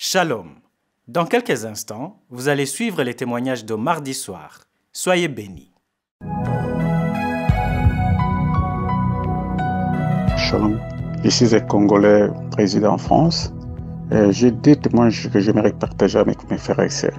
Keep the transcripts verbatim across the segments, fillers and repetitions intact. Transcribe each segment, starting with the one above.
Shalom. Dans quelques instants, vous allez suivre les témoignages de mardi soir. Soyez bénis. Shalom. Ici est Congolais résident en France. Et j'ai des témoignages que j'aimerais partager avec mes frères et sœurs.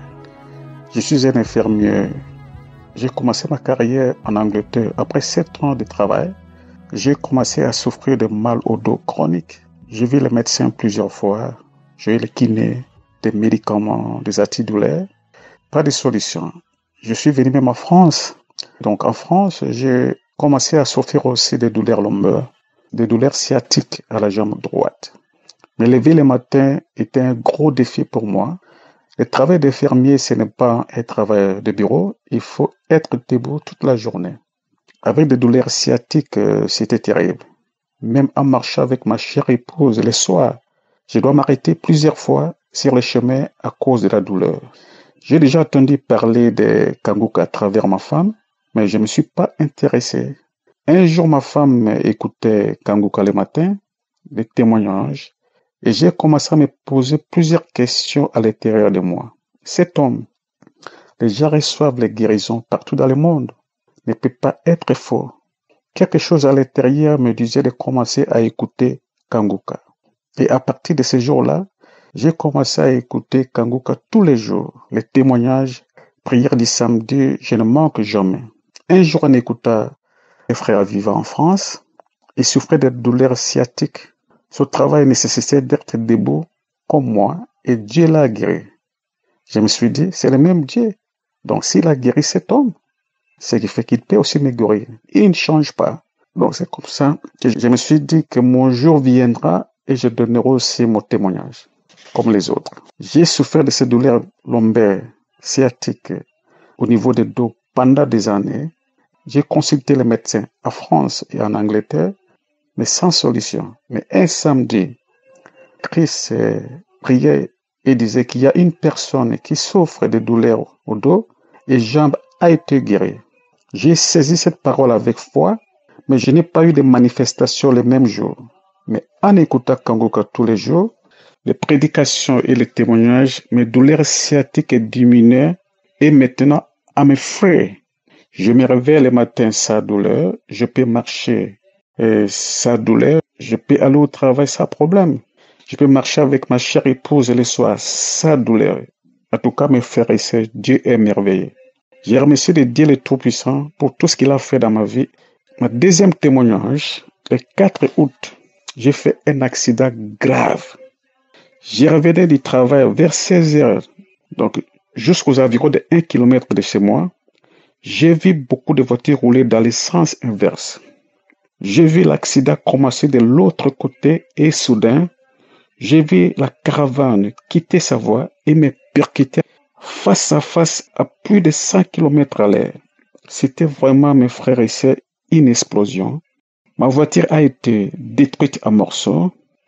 Je suis un infirmier. J'ai commencé ma carrière en Angleterre. Après sept ans de travail, j'ai commencé à souffrir de mal au dos chronique. J'ai vu le médecin plusieurs fois. J'ai eu le kiné, des médicaments, des antidouleurs. Pas de solution. Je suis venu même en France. Donc en France, j'ai commencé à souffrir aussi de douleurs lombaires, des douleurs sciatiques à la jambe droite. Me lever le matin était un gros défi pour moi. Le travail d'infirmier, ce n'est pas un travail de bureau. Il faut être debout toute la journée. Avec des douleurs sciatiques, c'était terrible. Même en marchant avec ma chère épouse le soir, je dois m'arrêter plusieurs fois sur le chemin à cause de la douleur. J'ai déjà entendu parler de Kangoka à travers ma femme, mais je ne me suis pas intéressé. Un jour, ma femme écoutait Kangoka le matin, des témoignages, et j'ai commencé à me poser plusieurs questions à l'intérieur de moi. Cet homme, les gens reçoivent les guérisons partout dans le monde, ne peut pas être faux. Quelque chose à l'intérieur me disait de commencer à écouter Kangoka. Et à partir de ce jour-là, j'ai commencé à écouter Kangoka tous les jours. Les témoignages, prières du samedi, je ne manque jamais. Un jour, en écoutant les frères vivant en France, il souffrait de douleurs sciatiques. Son travail nécessitait d'être debout comme moi et Dieu l'a guéri. Je me suis dit, c'est le même Dieu. Donc s'il a guéri cet homme, c'est qui fait qu'il peut aussi me guérir. Il ne change pas. Donc c'est comme ça que je me suis dit que mon jour viendra et je donnerai aussi mon témoignage, comme les autres. J'ai souffert de ces douleurs lombaires, sciatiques, au niveau des dos pendant des années. J'ai consulté les médecins en France et en Angleterre, mais sans solution. Mais un samedi, Chris priait et disait qu'il y a une personne qui souffre de douleurs au dos et jambes a été guérie. J'ai saisi cette parole avec foi, mais je n'ai pas eu de manifestation le même jour. Mais en écoutant Kangoka tous les jours, les prédications et les témoignages, mes douleurs sciatiques diminuaient et maintenant, à mes frais, je me réveille le matin sans douleur, je peux marcher et sans douleur, je peux aller au travail sans problème. Je peux marcher avec ma chère épouse le soir sans douleur. En tout cas, mes frères et sœurs, Dieu est merveilleux. Je remercie de Dieu le Tout-Puissant pour tout ce qu'il a fait dans ma vie. Mon deuxième témoignage, le quatre août, j'ai fait un accident grave. J'y revenais du travail vers seize heures, donc jusqu'aux environs de un kilomètre de chez moi. J'ai vu beaucoup de voitures rouler dans le sens inverse. J'ai vu l'accident commencer de l'autre côté et soudain, j'ai vu la caravane quitter sa voie et me percuter face à face à plus de cent kilomètres à l'heure. C'était vraiment, mes frères et sœurs, une explosion. Ma voiture a été détruite en morceaux.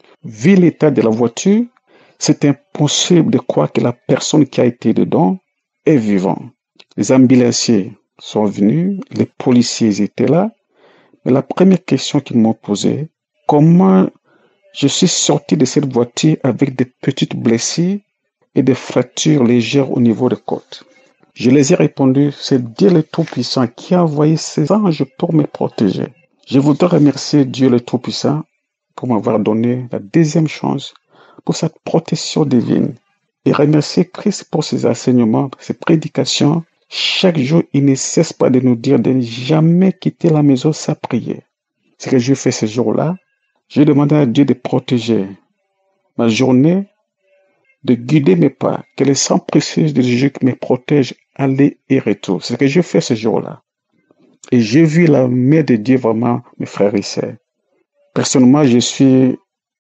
Vu l'état de la voiture, c'est impossible de croire que la personne qui a été dedans est vivante. Les ambulanciers sont venus, les policiers étaient là. Mais la première question qu'ils m'ont posée, comment je suis sorti de cette voiture avec des petites blessures et des fractures légères au niveau des côtes. Je les ai répondu, c'est Dieu le Tout-Puissant qui a envoyé ses anges pour me protéger. Je voudrais remercier Dieu le Tout-Puissant pour m'avoir donné la deuxième chance pour cette protection divine. Et remercier Christ pour ses enseignements, ses prédications. Chaque jour, il ne cesse pas de nous dire de ne jamais quitter la maison sans prier. Ce que j'ai fait ce jour-là, j'ai demandé à Dieu de protéger ma journée, de guider mes pas, que le sang précieux de Jésus me protège aller et retour. C'est ce que j'ai fait ce jour-là. Et j'ai vu la main de Dieu vraiment, mes frères et sœurs. Personnellement, je suis une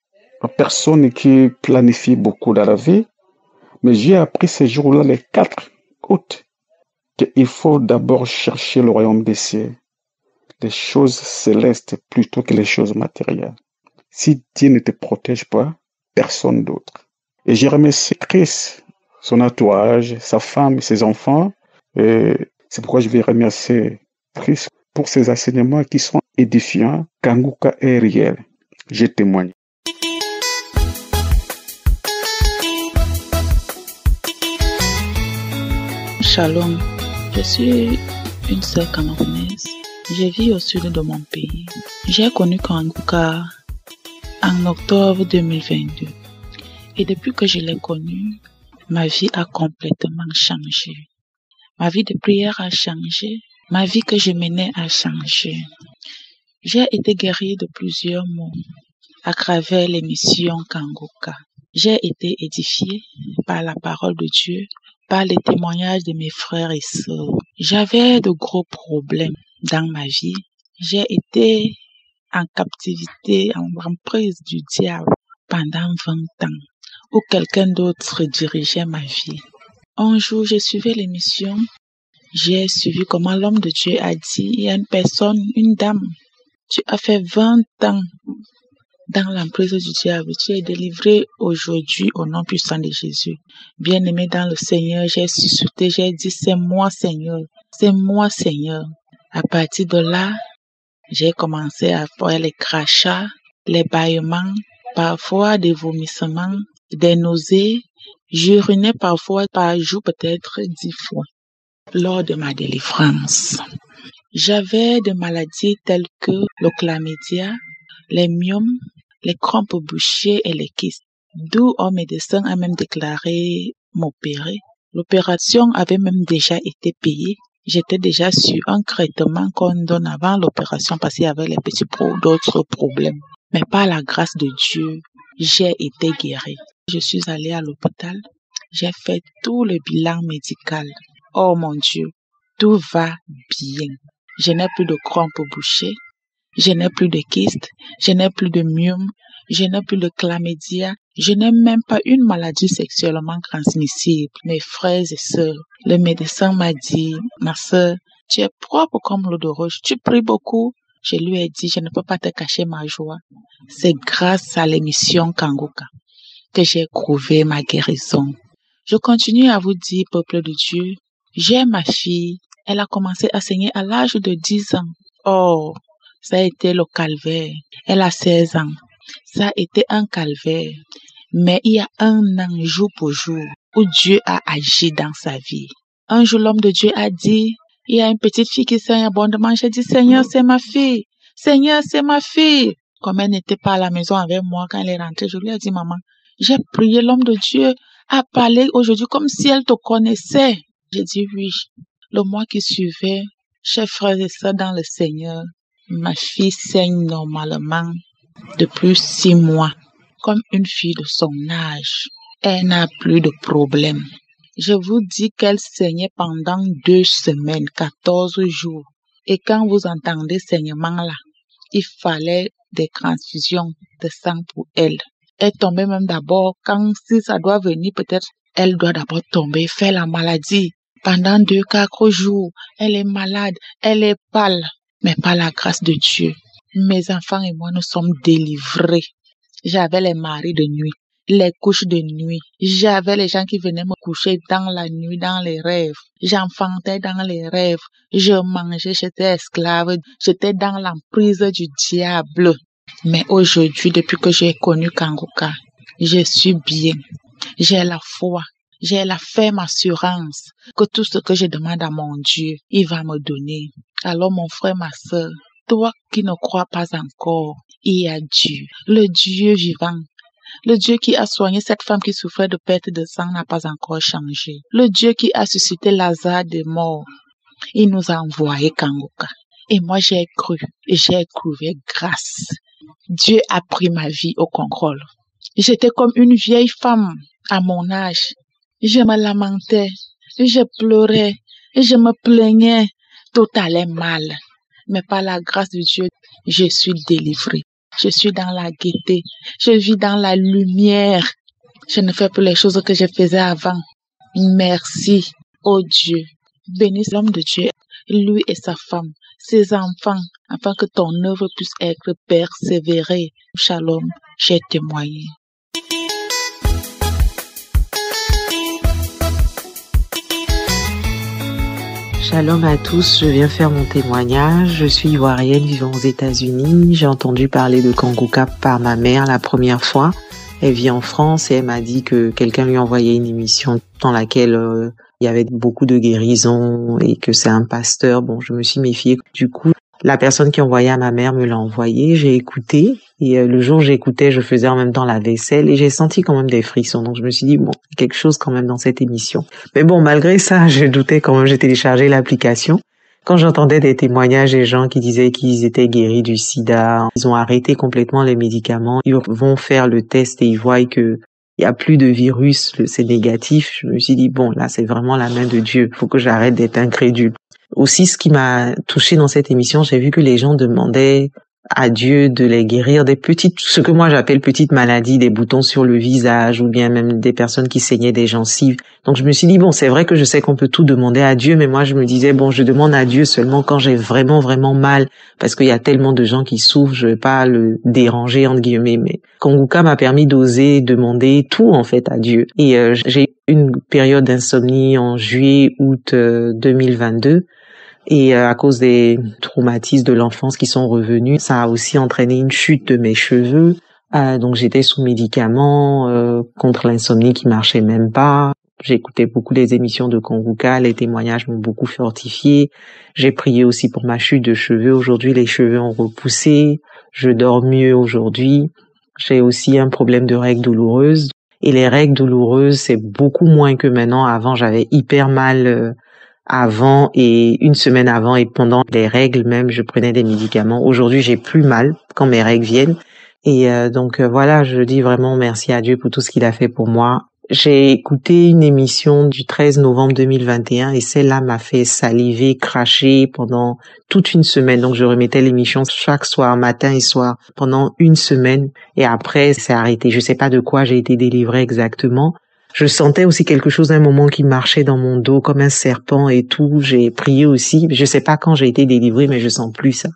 personne qui planifie beaucoup dans la vie, mais j'ai appris ce jour-là, le quatre août, qu'il faut d'abord chercher le royaume des cieux, les choses célestes plutôt que les choses matérielles. Si Dieu ne te protège pas, personne d'autre. Et je remercie Christ, son entourage, sa femme, ses enfants. Et c'est pourquoi je vais remercier Christ pour ses enseignements qui sont édifiants. Kangoka est réel. Je témoigne. Shalom, je suis une sœur camerounaise. Je vis au sud de mon pays. J'ai connu Kanguka en octobre deux mille vingt-deux. Et depuis que je l'ai connu, ma vie a complètement changé. Ma vie de prière a changé. Ma vie que je menais a changé. J'ai été guérie de plusieurs maux à travers l'émission Kanguka. J'ai été édifiée par la parole de Dieu, par les témoignages de mes frères et sœurs. J'avais de gros problèmes dans ma vie. J'ai été en captivité, en emprise du diable pendant vingt ans, où quelqu'un d'autre dirigeait ma vie. Un jour, je suivais l'émission. J'ai suivi comment l'homme de Dieu a dit, il y a une personne, une dame, tu as fait vingt ans dans l'emprise du diable. Tu es délivré aujourd'hui au nom puissant de Jésus. Bien-aimé dans le Seigneur, j'ai suscité, j'ai dit, c'est moi Seigneur, c'est moi Seigneur. À partir de là, j'ai commencé à faire les crachats, les bâillements, parfois des vomissements, des nausées. J'urinais parfois par jour, peut-être dix fois, lors de ma délivrance. J'avais des maladies telles que le chlamydia, les myomes, les crampes bouchées et les kystes. D'où un médecin a même déclaré m'opérer. L'opération avait même déjà été payée. J'étais déjà sur un traitement qu'on donne avant l'opération parce qu'il y avait les petits pro- d'autres problèmes. Mais par la grâce de Dieu, j'ai été guérie. Je suis allée à l'hôpital. J'ai fait tout le bilan médical. Oh mon Dieu, tout va bien. Je n'ai plus de crampes bouchées. Je n'ai plus de kystes, je n'ai plus de myome, je n'ai plus de chlamydia, je n'ai même pas une maladie sexuellement transmissible. Mes frères et sœurs, le médecin m'a dit, ma sœur, tu es propre comme l'eau de roche, tu pries beaucoup. Je lui ai dit, je ne peux pas te cacher ma joie. C'est grâce à l'émission Kanguka que j'ai éprouvé ma guérison. Je continue à vous dire, peuple de Dieu, j'ai ma fille, elle a commencé à saigner à l'âge de dix ans. Oh, ça a été le calvaire. Elle a seize ans. Ça a été un calvaire. Mais il y a un an, jour pour jour, où Dieu a agi dans sa vie. Un jour, l'homme de Dieu a dit, il y a une petite fille qui saigne abondamment. J'ai dit, Seigneur, c'est ma fille. Seigneur, c'est ma fille. Comme elle n'était pas à la maison avec moi quand elle est rentrée, je lui ai dit, maman, j'ai prié, l'homme de Dieu a parlé aujourd'hui comme si elle te connaissait. J'ai dit, oui. Le mois qui suivait, chers frères et sœurs dans le Seigneur, ma fille saigne normalement depuis six mois, comme une fille de son âge. Elle n'a plus de problème. Je vous dis qu'elle saignait pendant deux semaines, quatorze jours. Et quand vous entendez saignement là, il fallait des transfusions de sang pour elle. Elle tombait même d'abord, quand si ça doit venir, peut-être elle doit d'abord tomber, faire la maladie. Pendant deux, quatre jours, elle est malade, elle est pâle. Mais par la grâce de Dieu, mes enfants et moi, nous sommes délivrés. J'avais les maris de nuit, les couches de nuit. J'avais les gens qui venaient me coucher dans la nuit, dans les rêves. J'enfantais dans les rêves. Je mangeais, j'étais esclave. J'étais dans l'emprise du diable. Mais aujourd'hui, depuis que j'ai connu Kanguka, je suis bien. J'ai la foi. J'ai la ferme assurance que tout ce que je demande à mon Dieu, il va me donner. Alors mon frère, ma sœur, toi qui ne crois pas encore, il y a Dieu, le Dieu vivant. Le Dieu qui a soigné cette femme qui souffrait de perte de sang n'a pas encore changé. Le Dieu qui a suscité Lazare des morts, il nous a envoyé Kanguka. Et moi j'ai cru, et j'ai éprouvé grâce. Dieu a pris ma vie au contrôle. J'étais comme une vieille femme à mon âge. Je me lamentais, je pleurais, je me plaignais, tout allait mal. Mais par la grâce de Dieu, je suis délivrée. Je suis dans la gaieté, je vis dans la lumière. Je ne fais plus les choses que je faisais avant. Merci, oh Dieu. Bénis l'homme de Dieu, lui et sa femme, ses enfants, afin que ton œuvre puisse être persévérée. Shalom, j'ai témoigné. Shalom à tous, je viens faire mon témoignage. Je suis ivoirienne vivant aux États-Unis. J'ai entendu parler de Kanguka par ma mère la première fois. Elle vit en France et elle m'a dit que quelqu'un lui envoyait une émission dans laquelle euh, il y avait beaucoup de guérisons et que c'est un pasteur. Bon, je me suis méfiée. Du coup, la personne qui envoyait à ma mère me l'a envoyé. J'ai écouté et euh, le jour où j'écoutais, je faisais en même temps la vaisselle et j'ai senti quand même des frissons. Donc, je me suis dit, bon, quelque chose quand même dans cette émission. Mais bon, malgré ça, je doutais quand même. J'ai téléchargé l'application. Quand j'entendais des témoignages des gens qui disaient qu'ils étaient guéris du sida, ils ont arrêté complètement les médicaments, ils vont faire le test et ils voient que il y a plus de virus, c'est négatif. Je me suis dit, bon, là, c'est vraiment la main de Dieu. Il faut que j'arrête d'être incrédule. Aussi, ce qui m'a touchée dans cette émission, j'ai vu que les gens demandaient à Dieu de les guérir des petites, ce que moi j'appelle petites maladies, des boutons sur le visage ou bien même des personnes qui saignaient des gencives. Donc je me suis dit, bon, c'est vrai que je sais qu'on peut tout demander à Dieu, mais moi je me disais, bon, je demande à Dieu seulement quand j'ai vraiment, vraiment mal, parce qu'il y a tellement de gens qui souffrent, je vais pas le déranger, entre guillemets. Mais Konguka m'a permis d'oser demander tout, en fait, à Dieu. Et euh, j'ai eu une période d'insomnie en juillet, août euh, deux mille vingt-deux. Et à cause des traumatismes de l'enfance qui sont revenus, ça a aussi entraîné une chute de mes cheveux. Euh, donc j'étais sous médicaments euh, contre l'insomnie qui marchait même pas. J'écoutais beaucoup les émissions de Konguka, les témoignages m'ont beaucoup fortifié. J'ai prié aussi pour ma chute de cheveux. Aujourd'hui, les cheveux ont repoussé. Je dors mieux aujourd'hui. J'ai aussi un problème de règles douloureuses. Et les règles douloureuses, c'est beaucoup moins que maintenant. Avant, j'avais hyper mal... Euh, avant et une semaine avant et pendant les règles même, je prenais des médicaments. Aujourd'hui, j'ai plus mal quand mes règles viennent. Et euh, donc euh, voilà, je dis vraiment merci à Dieu pour tout ce qu'il a fait pour moi. J'ai écouté une émission du treize novembre deux mille vingt et un et celle-là m'a fait saliver, cracher pendant toute une semaine. Donc je remettais l'émission chaque soir, matin et soir, pendant une semaine. Et après, c'est arrêté. Je sais pas de quoi j'ai été délivrée exactement. Je sentais aussi quelque chose à un moment qui marchait dans mon dos comme un serpent et tout. J'ai prié aussi. Je sais pas quand j'ai été délivrée, mais je sens plus ça.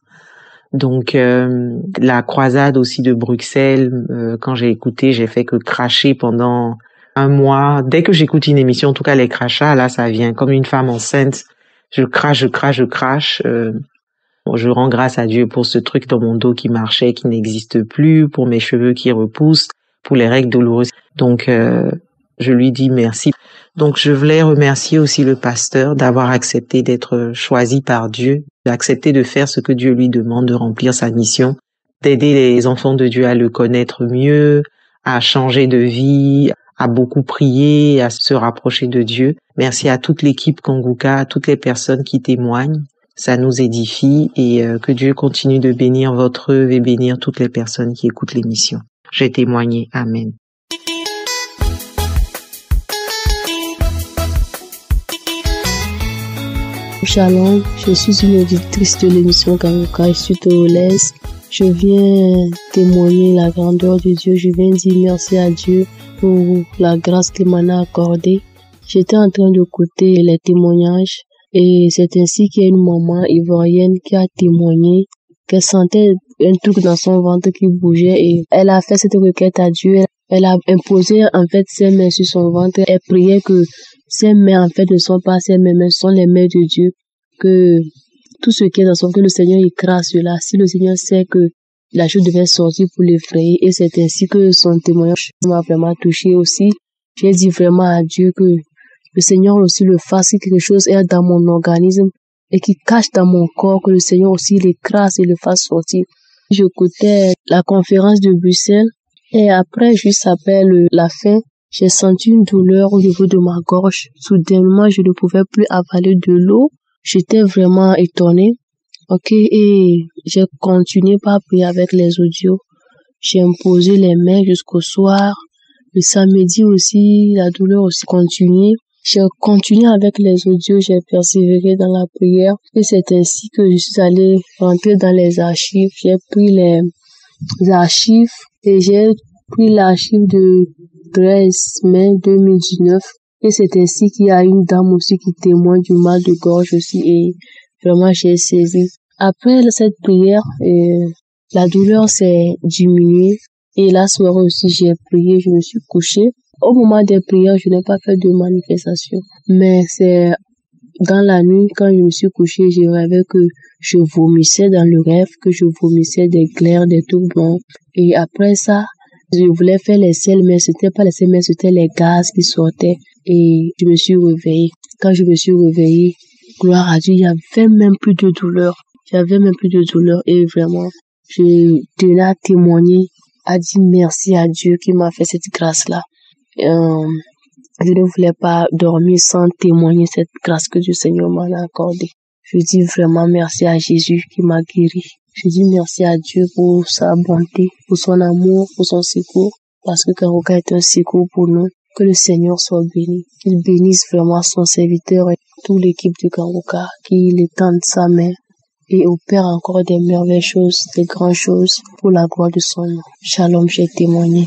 Donc euh, la croisade aussi de Bruxelles, euh, quand j'ai écouté, j'ai fait que cracher pendant un mois. Dès que j'écoute une émission, en tout cas les crachats, là ça vient comme une femme enceinte. Je crache, je crache, je crache. Euh, bon, je rends grâce à Dieu pour ce truc dans mon dos qui marchait, qui n'existe plus, pour mes cheveux qui repoussent, pour les règles douloureuses. Donc euh, je lui dis merci. Donc, je voulais remercier aussi le pasteur d'avoir accepté d'être choisi par Dieu, d'accepter de faire ce que Dieu lui demande, de remplir sa mission, d'aider les enfants de Dieu à le connaître mieux, à changer de vie, à beaucoup prier, à se rapprocher de Dieu. Merci à toute l'équipe Konguka, à toutes les personnes qui témoignent. Ça nous édifie et euh, que Dieu continue de bénir votre œuvre et bénir toutes les personnes qui écoutent l'émission. J'ai témoigné. Amen. Shalom, je suis une auditrice de l'émission Konguka, je suis togolaise. Je viens témoigner la grandeur de Dieu, je viens dire merci à Dieu pour la grâce qu'il m'en a accordée. J'étais en train d'écouter les témoignages et c'est ainsi qu'il y a une maman ivoirienne qui a témoigné qu'elle sentait un truc dans son ventre qui bougeait et elle a fait cette requête à Dieu. Elle a imposé en fait ses mains sur son ventre. Elle priait que ses mains en fait ne sont pas ses mains, mais sont les mains de Dieu. Que tout ce qui est dans son cœur, le Seigneur écrase cela. Si le Seigneur sait que la chose devait sortir pour l'effrayer, et c'est ainsi que son témoignage m'a vraiment touché aussi. J'ai dit vraiment à Dieu que le Seigneur aussi le fasse, si quelque chose est dans mon organisme et qui cache dans mon corps, que le Seigneur aussi l'écrase et le fasse sortir. J'écoutais la conférence de Bruxelles et après, juste après le, la fin, j'ai senti une douleur au niveau de ma gorge. Soudainement, je ne pouvais plus avaler de l'eau. J'étais vraiment étonnée. Ok, et j'ai continué par prier avec les audios. J'ai imposé les mains jusqu'au soir. Le samedi aussi, la douleur aussi continuait. J'ai continué avec les audios, j'ai persévéré dans la prière. Et c'est ainsi que je suis allée rentrer dans les archives. J'ai pris les archives et j'ai pris l'archive de treize mai deux mille dix-neuf. Et c'est ainsi qu'il y a une dame aussi qui témoigne du mal de gorge aussi. Et vraiment, j'ai saisi. Après cette prière, euh, la douleur s'est diminuée. Et la soirée aussi, j'ai prié, je me suis couchée. Au moment des prières, je n'ai pas fait de manifestation. Mais c'est dans la nuit, quand je me suis couchée, j'ai rêvé que je vomissais dans le rêve, que je vomissais des glaires, des trucs blancs. Et après ça, Je voulais faire les selles, mais c'était pas les selles, mais c'était les gaz qui sortaient. Et je me suis réveillée. Quand je me suis réveillée, gloire à Dieu, il y avait même plus de douleur. J'avais même plus de douleur. Et vraiment, je tenais à témoigner, à dire merci à Dieu qui m'a fait cette grâce-là. Euh, je ne voulais pas dormir sans témoigner cette grâce que Dieu Seigneur m'a accordée. Je dis vraiment merci à Jésus qui m'a guéri. Je dis merci à Dieu pour sa bonté, pour son amour, pour son secours, parce que Kangoka est un secours pour nous. Que le Seigneur soit béni. Qu'il bénisse vraiment son serviteur et toute l'équipe de Kangoka, qu'il étende sa main et opère encore des merveilleuses choses, des grandes choses pour la gloire de son nom. Shalom, j'ai témoigné.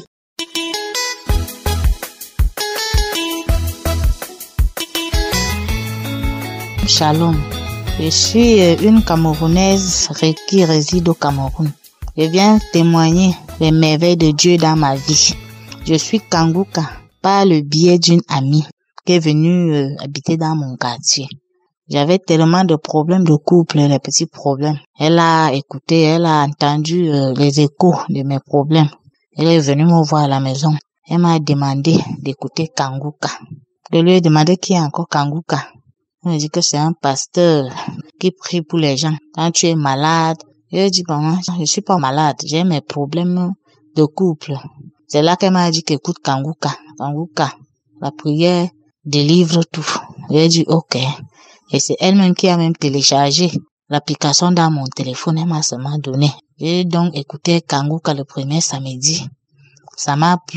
Shalom. Je suis une Camerounaise qui réside au Cameroun. Je viens témoigner les merveilles de Dieu dans ma vie. Je suis Kangoka par le biais d'une amie qui est venue euh, habiter dans mon quartier. J'avais tellement de problèmes de couple, les petits problèmes. Elle a écouté, elle a entendu euh, les échos de mes problèmes. Elle est venue me voir à la maison. Elle m'a demandé d'écouter Kangoka. Je lui ai demandé qui est encore Kangoka. Elle m'a dit que c'est un pasteur qui prie pour les gens. Quand tu es malade, je lui ai dit, bon, moi, je suis pas malade. J'ai mes problèmes de couple. C'est là qu'elle m'a dit qu'écoute Kangoka. Kangoka, la prière délivre tout. Je lui ai dit, ok. Et c'est elle-même qui a même téléchargé l'application dans mon téléphone. Elle m'a seulement donné. J'ai donc écouté Kangoka le premier samedi. Ça m'a plu.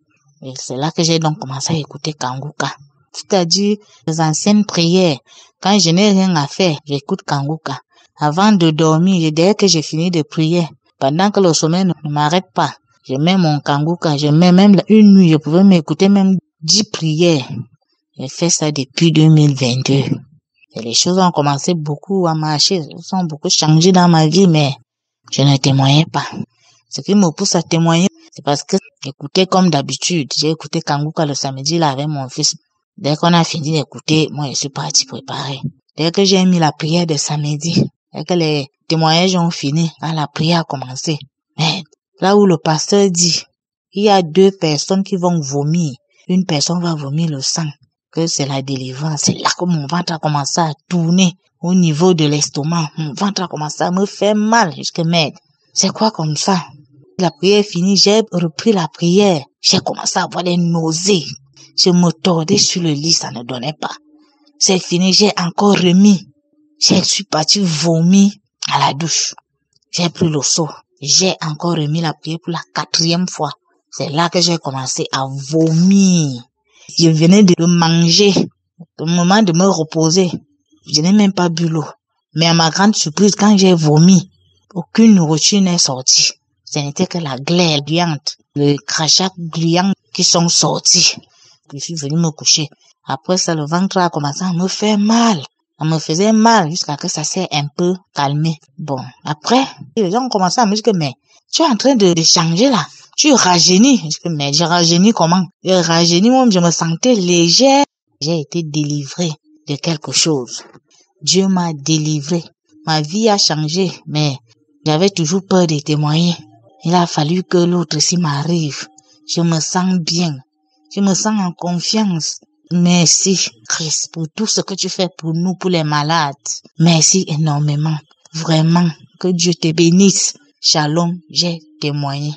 Et c'est là que j'ai donc commencé à écouter Kangoka. C'est-à-dire les anciennes prières. Quand je n'ai rien à faire, j'écoute Kangoka. Avant de dormir, dès que j'ai fini de prier, pendant que le sommeil ne m'arrête pas, je mets mon Kangoka. Je mets même une nuit, je pouvais m'écouter même dix prières. J'ai fait ça depuis deux mille vingt-deux. Et les choses ont commencé beaucoup à marcher, elles ont beaucoup changé dans ma vie, mais je ne témoignais pas. Ce qui me pousse à témoigner, c'est parce que j'écoutais comme d'habitude. J'ai écouté Kangoka le samedi là avec mon fils. Dès qu'on a fini d'écouter, moi je suis parti préparer. Dès que j'ai mis la prière de samedi, dès que les témoignages ont fini, quand la prière a commencé, mais là où le pasteur dit, il y a deux personnes qui vont vomir. Une personne va vomir le sang, que c'est la délivrance. C'est là que mon ventre a commencé à tourner au niveau de l'estomac. Mon ventre a commencé à me faire mal. Jusque merde. C'est quoi comme ça? La prière est finie, j'ai repris la prière. J'ai commencé à avoir des nausées. Je me tordais sur le lit, ça ne donnait pas. C'est fini, j'ai encore remis. Je suis parti vomir à la douche. J'ai pris le seau. J'ai encore remis la prière pour la quatrième fois. C'est là que j'ai commencé à vomir. Je venais de manger. Au moment de me reposer, je n'ai même pas bu l'eau. Mais à ma grande surprise, quand j'ai vomi, aucune nourriture n'est sortie. Ce n'était que la glaire gluante, le crachat gluant qui sont sortis. Je suis venue me coucher. Après ça, le ventre a commencé à me faire mal. Ça me faisait mal jusqu'à ce que ça s'est un peu calmé. Bon, après, les gens ont commencé à me dire que, mais, tu es en train de, de changer là. Tu rajeunis. Je dis que, mais j'ai rajeuni comment? J'ai rajeuni, moi, je me sentais légère. J'ai été délivrée de quelque chose. Dieu m'a délivrée. Ma vie a changé, mais j'avais toujours peur de témoigner. Il a fallu que l'autre ici m'arrive. Je me sens bien. Je me sens en confiance. Merci, Christ, pour tout ce que tu fais pour nous, pour les malades. Merci énormément. Vraiment, que Dieu te bénisse. Shalom, j'ai témoigné.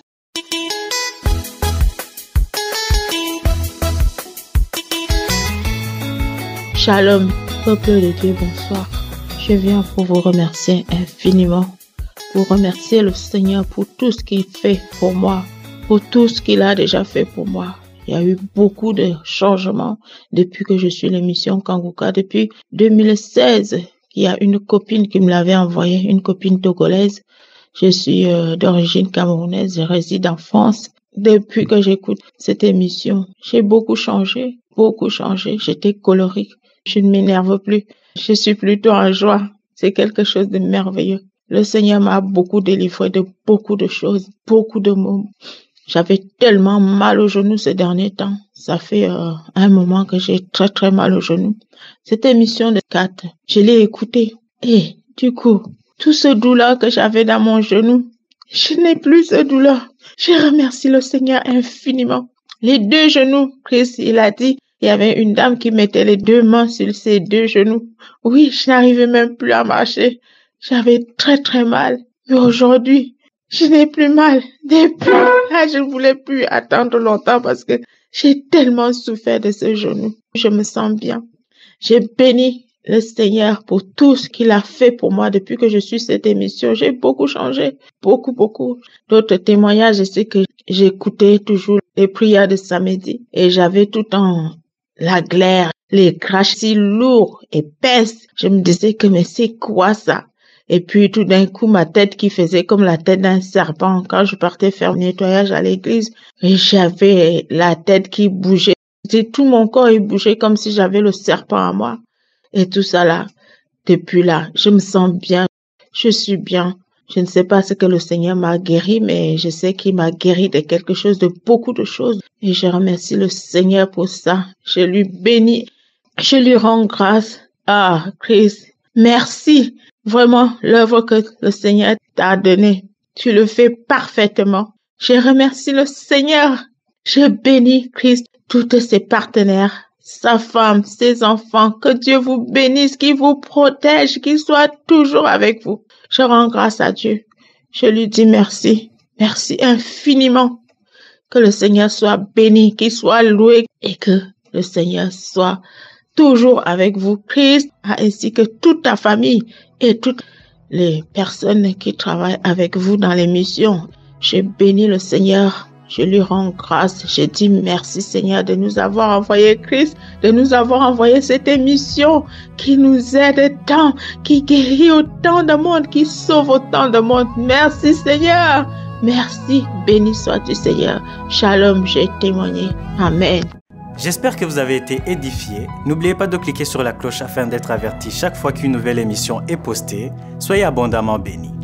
Shalom, peuple de Dieu, bonsoir. Je viens pour vous remercier infiniment. Pour remercier le Seigneur pour tout ce qu'il fait pour moi, pour tout ce qu'il a déjà fait pour moi. Il y a eu beaucoup de changements depuis que je suis l'émission Kangoka. Depuis deux mille seize, il y a une copine qui me l'avait envoyé, une copine togolaise. Je suis euh, d'origine camerounaise, je réside en France. Depuis que j'écoute cette émission, j'ai beaucoup changé, beaucoup changé. J'étais colérique, je ne m'énerve plus. Je suis plutôt en joie. C'est quelque chose de merveilleux. Le Seigneur m'a beaucoup délivré de beaucoup de choses, beaucoup de mots. J'avais tellement mal au genou ces derniers temps. Ça fait euh, un moment que j'ai très très mal au genou. Cette émission de quatre, je l'ai écoutée. Et du coup, tout ce douleur que j'avais dans mon genou, Je n'ai plus de douleur. Je remercie le Seigneur infiniment. Les deux genoux, Christ, il a dit, il y avait une dame qui mettait les deux mains sur ses deux genoux. Oui, je n'arrivais même plus à marcher. J'avais très très mal. Mais aujourd'hui, je n'ai plus mal. Depuis là, je ne voulais plus attendre longtemps parce que j'ai tellement souffert de ce genou. Je me sens bien. J'ai béni le Seigneur pour tout ce qu'il a fait pour moi depuis que je suis cette émission. J'ai beaucoup changé, beaucoup, beaucoup. D'autres témoignages, je sais que j'écoutais toujours les prières de samedi et j'avais tout le temps la glaire, les craches si lourds, épaisses. Je me disais que mais c'est quoi ça? Et puis tout d'un coup, ma tête qui faisait comme la tête d'un serpent quand je partais faire le nettoyage à l'église. Et j'avais la tête qui bougeait. Tout mon corps il bougeait comme si j'avais le serpent à moi. Et tout ça là, depuis là, je me sens bien, je suis bien. Je ne sais pas ce que le Seigneur m'a guéri, mais je sais qu'il m'a guéri de quelque chose, de beaucoup de choses. Et je remercie le Seigneur pour ça. Je lui bénis, je lui rends grâce. Ah, Christ, merci. Vraiment, l'œuvre que le Seigneur t'a donnée, tu le fais parfaitement. Je remercie le Seigneur. Je bénis Christ, tous ses partenaires, sa femme, ses enfants, que Dieu vous bénisse, qu'il vous protège, qu'il soit toujours avec vous. Je rends grâce à Dieu. Je lui dis merci. Merci infiniment. Que le Seigneur soit béni, qu'il soit loué et que le Seigneur soit toujours avec vous, Christ, ainsi que toute ta famille et toutes les personnes qui travaillent avec vous dans les missions. Je bénis le Seigneur. Je lui rends grâce. Je dis merci Seigneur de nous avoir envoyé Christ, de nous avoir envoyé cette émission qui nous aide tant, qui guérit autant de monde, qui sauve autant de monde. Merci Seigneur. Merci. Béni sois-tu Seigneur. Shalom, j'ai témoigné. Amen. J'espère que vous avez été édifiés. N'oubliez pas de cliquer sur la cloche afin d'être averti chaque fois qu'une nouvelle émission est postée. Soyez abondamment bénis.